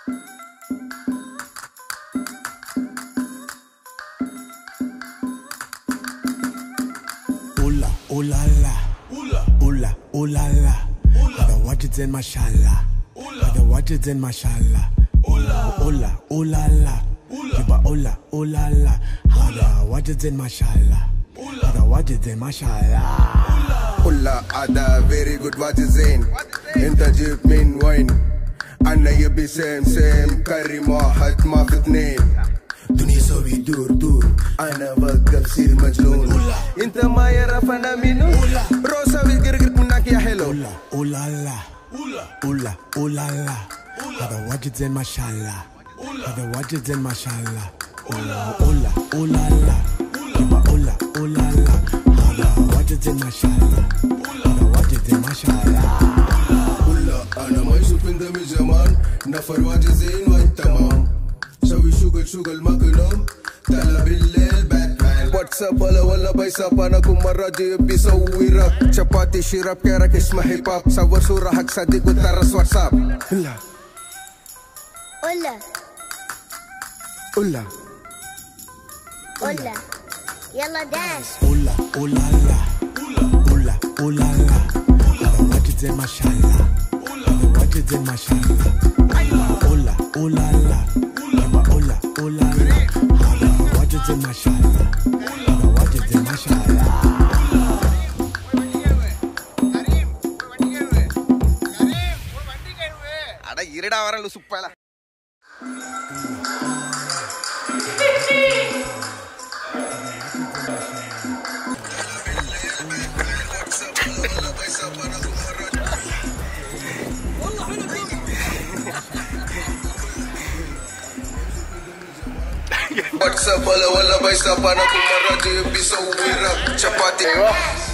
Oola, oola la, oola, oola la. Hada wajidzen mashallah, hada wajidzen mashallah. Oola, oola la, yiba oola, oola la. Hada wajidzen mashallah, hada wajidzen mashallah. Oola, hada very good wajidzen. Inta jib min wine. Anna yabi same karim واحد ما في اثنين. دنيا سوي دور انا بقى بصير مجنون. انت ما يعرف انا منو. روسا ويقرقر منك يا حلو. اولا لا اولا اولا لا. هذا واجد زين ما شاء الله. هذا واجد زين ما شاء الله. اولا اولا لا. يبا اولا اولا لا. هذا واجد زين ما شاء الله. هذا واجد زين ما شاء الله. اولا انا ما يشوف من دم زمان. نفر واجد زين وانت تمام. سوي شغل ما كنوم. تلا بالليل باتمان. واتساب ولا بيساب. انا كل مرة جيب بيسوي راب. شباتي شراب كيرك اسمه هيب هوب. صور صورة حق صديق وترس واتساب. لا اولا اولا اولا يلا دانس. اولا اولا لا اولا اولا لا. هذا واجد زين ما شاء الله. هذا واجد زين ما شاء الله. اولا اولا لا. يبا اولا اولا لا. هذا واجد زين ما شاء الله. هذا واجد زين ما شاء الله. அட இருடா வரல சுப்பல. واتساب ولا بيساب. انا كل مرة جيب بيسوي راب. شباتي